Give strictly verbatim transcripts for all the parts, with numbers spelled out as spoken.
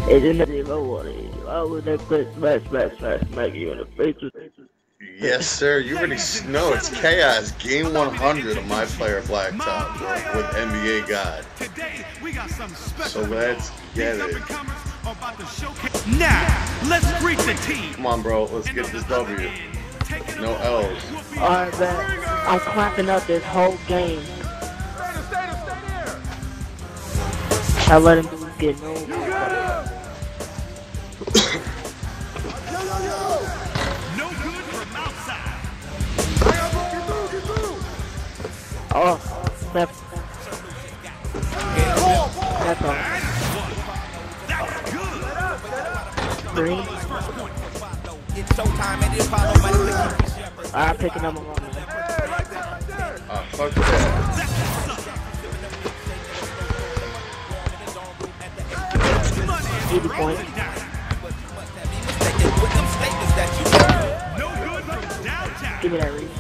Hey, this nigga low water. I would that quick smash, smash, smash, smack you in the face with it. Yes, sir. You already know it's chaos. Game one hundred of My Player Blacktop with N B A God. So let's get it. Now, let's greet the team. Come on, bro. Let's get this W. No L's. Alright, man. I'm clapping up this whole game. I let him do get no. No good from outside. Oh, that's that's all. That's good. Green. I'm picking up a one. Ah, fuck that. eighty points. No good from downtown. Give me that read.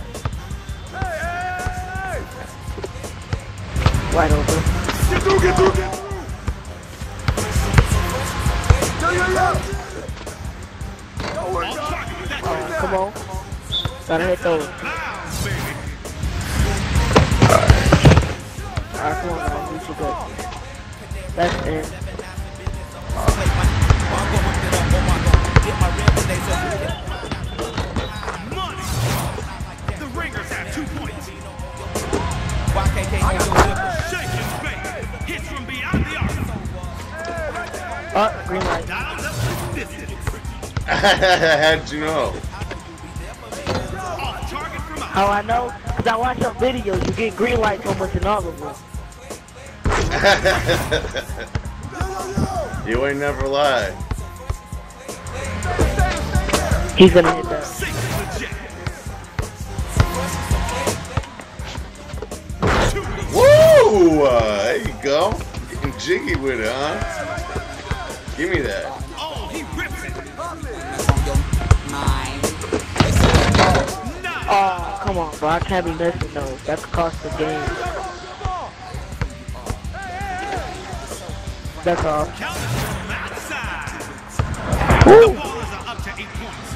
Wide open. Get through, get through, get through. Oh, come on. Gotta hit those. Alright, come on, man. You should go. That's it. Money. The Ringers have two points. Shake and bake. Hits from beyond the arc. Oh, green light. Dialed up the distance. How'd you know? Off target from out. How I know? Cause I watch your videos. You get green lights almost in all of them. You ain't never lied. He's gonna hit that. Sink the jet. Woo! Uh, there you go. Getting jiggy with it, huh? Give me that. Oh, he rips it. Oh, come on, bro. I can't be missing those. That's cost the game. That's all. Count it from outside. The ballers are up to eight points.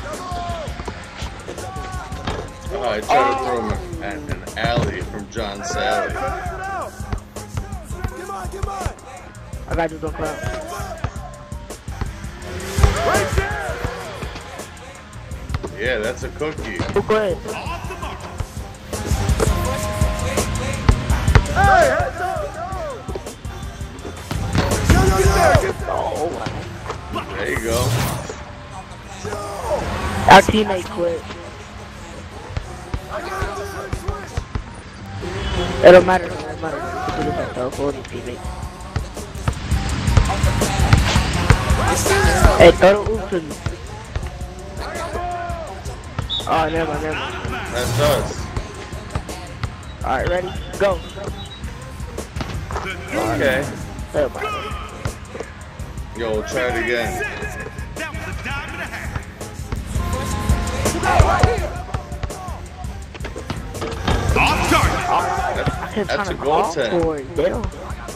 Oh, I tried to throw him an, an alley from John Sally. I got you, don't clap. Yeah, that's a cookie. Oh, go ahead. Off the mark. Oh, There you go. our teammate quit. It don't matter. It don't matter. We just have to avoid his teammate. Hey, throw the oop to me. Oh, never mind, never mind. That's us. Alright, ready? Go. Okay. Never mind. Yo, we'll try it again. That was a dime and a half. Off target. I kept That's trying a to call goaltend. for it. They don't.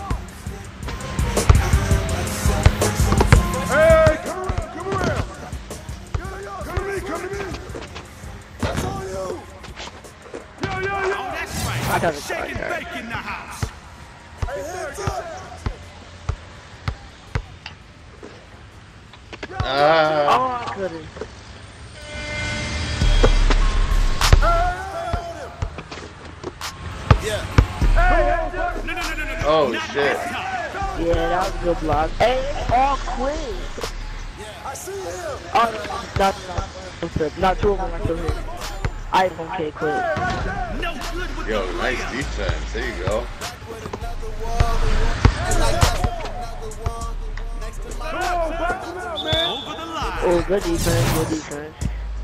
Hey, come around, come around. Come to me, come to me. That's all you. Yo, yo, yo. Oh, that's right. I got it. Shake and bake in the house. Hey, hands up. Ah, Oh, I couldn't. No, no, no, no, no, no. oh Not shit. this time. Yeah, that was a good block. Hey, all quit. I see him. Oh, no, not, not, not, not two of them are still here. iPhone can't quit. No good with Yo, the nice layup. defense. There you go. Come on, back him out, man. Over the line. Oh, good defense, good defense.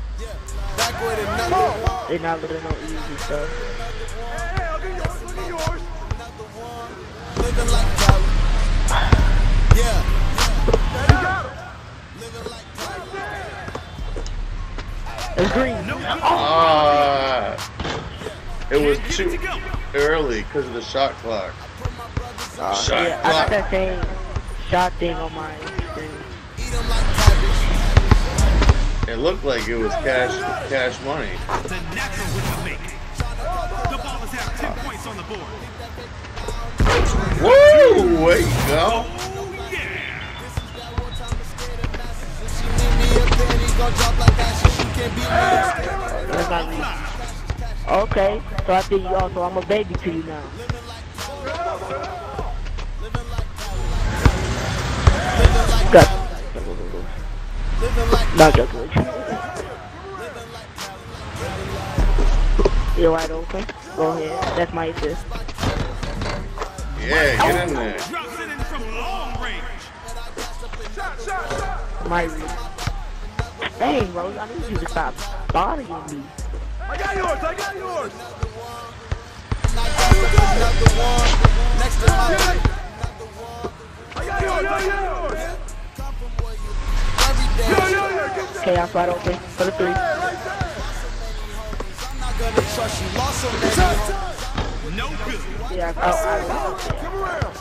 They not letting no easy stuff. Hey, I'll get yours, look at yours. Yeah. You got him. It's green. No good. Ah, it was Can't get too it to go. early because of the shot clock. Uh, Shot yeah, I clock. got that same shot thing on my screen. It looked like it was cash cash money. The natural with the making. The ball is at ten points on the board. Woo! Way you go. Oh, yeah. Okay, so I think you also, I'm a baby to you now. Good. Not good. You're wide open. Go ahead. That's my assist. Yeah, get in there. Drops it in from long range. My read. Dang, Rose, I need you to stop bothering me. I got yours. I got yours. I got yours. I got yours. Okay, I'm wide open for the three. No good. Yeah, oh, I Come around.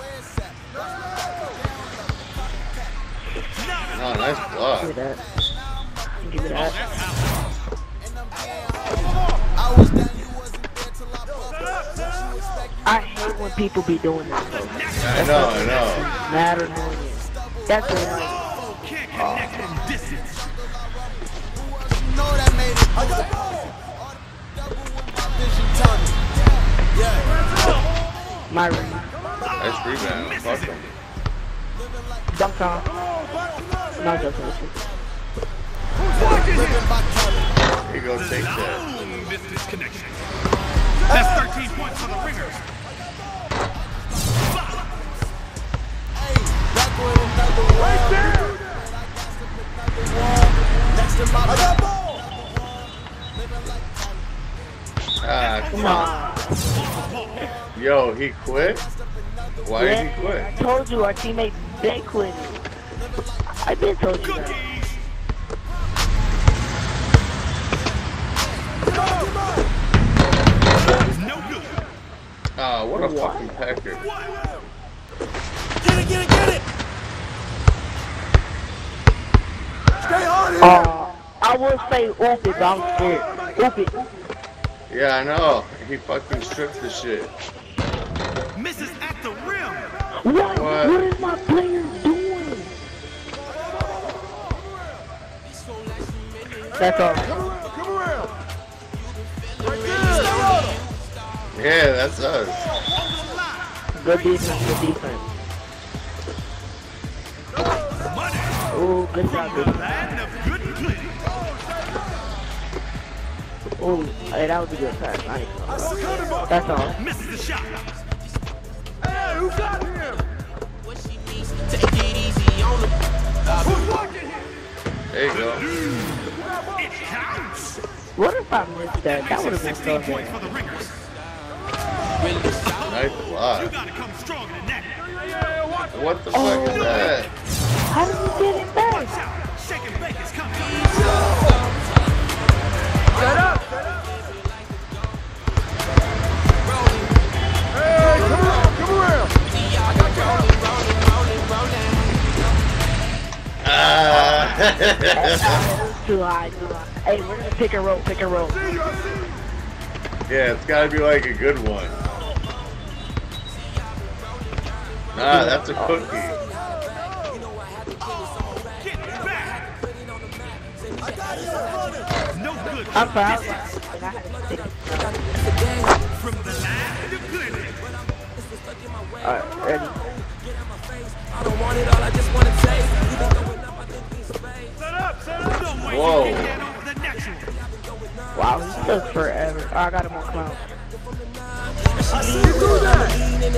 Oh, nice block. give me that. Give me that. I hate when people be doing that though. I know, I know. Mad annoying. That's what it is. Can't connect from distance. My read. Nice rebound. Fuck him. Dunk on. Not just listen. Here you go, take that. Long distance connection. That's thirteen points for the Ringers. Ah, come Come on. on. Yo, he quit? Why did he I quit? told you our teammates, they quit. I been told you that. Cookies. No good. Ah, what a fucking pecker. What? Get it, get it, get it. Stay on it. Uh, I would say oop it, but I'm scared. Oop it. Yeah, I know. He fucking stripped the shit. Misses at the rim. What? What? What is my player doing? That's all. Come around, come around. Right there. Stay on him. Yeah, that's us. Good defense, good defense. Money. Ooh, good job, good. Land of good and plenty. Ooh, hey, that was a good pass. I ain't gonna lie. That's all. Misses the shot. Hey, who got him? Who's blocking him? There you go. It counts. What if I missed that? That would have been so sixteen points bad. for the Ringers. Nice You block. gotta come stronger than that. What the fuck is that? How did you get it back? Watch out. Shake and bake is coming. Set up. Hey, come around, come around. I got you. Ah. Too high, too high. Hey, we're gonna pick and roll, pick and roll. See you, I see you. Yeah, it's gotta be like a good one. Nah, that's a cookie. Get back. I got you, running. No good. I'm proud. And I had to pick it. From the land of plenty. Alright, ready? Set up, set up. No way Whoa. you can get over the natural. Wow, this took forever. Oh, I got him on clown. I see you do that.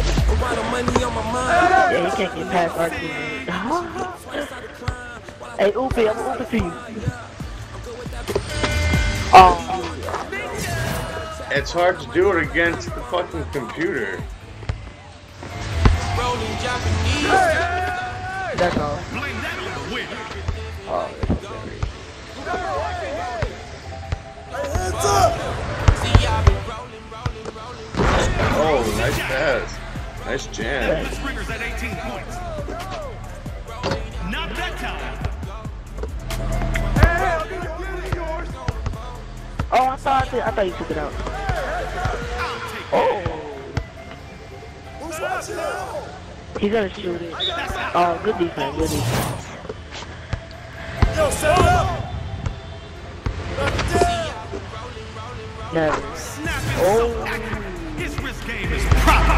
Yeah, he can't get past our team. Hey, Oopie, I'm gonna open to you. Oh, It's hard to do it against the fucking computer. that's all. Blame that on the win. Oh, that's Hands up. Oh, nice pass. Nice jam. The Ringers at eighteen points. Not that time. thought I thought you took it out. Oh, Who's watching out? he's gonna shoot it. Oh, good defense, good defense. Yo, set up. Never. Snap it Oh. so accurate. His wrist game is proper.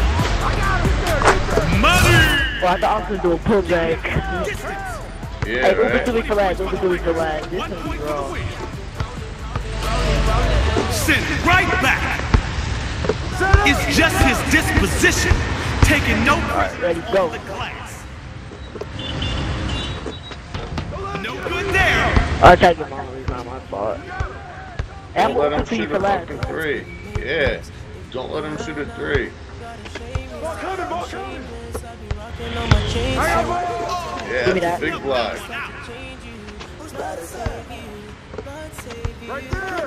Money. Well, I thought I was gonna do a pullback. Distance. Yeah, Hey, Uber right? to me for that, Uber to me for that. This One is point for the wrong. win. Sent right back. It's just his disposition, taking no Alright, ready, go. the glass. No good there. I tried to get my rebound, my fault. And Don't let I'm him to you shoot for a last. fucking three. Yeah. Don't let him shoot a three. Ball coming, ball coming. Yeah, Give me that's a that. big block. Right there,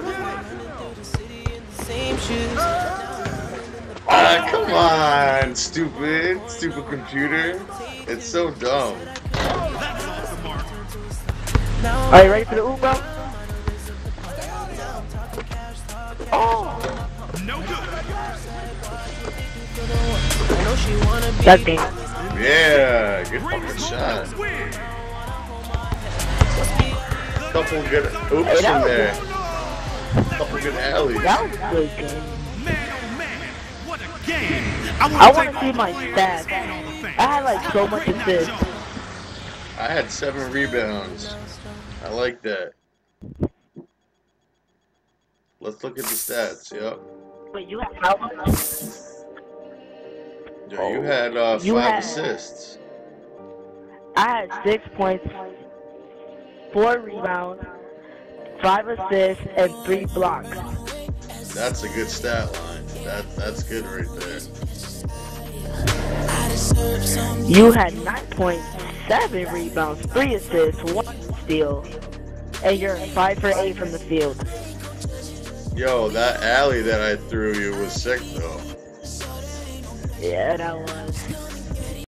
Ah, come on, stupid, stupid computer. It's so dumb. That's off the mark. Are you ready for the Uber? Oh, No good. that game. Yeah, good Brings fucking home shot. the win. Couple good oops Hey, that in was there. Couple good alleys. That was a good game. Man, oh man, what a game. I wanna want take to see all my the players stats. and all the fans. I had like so much Right now, assists. Joe. I had seven rebounds. I like that. Let's look at the stats. Yep. Wait, you had how much? Yeah, you had uh, You five had- assists. I had six points, four rebounds, five assists, and three blocks. That's a good stat line. That that's good right there. You had nine point seven rebounds, three assists, one steal, and you're five for eight from the field. Yo, that alley that I threw you was sick though. Yeah, that was.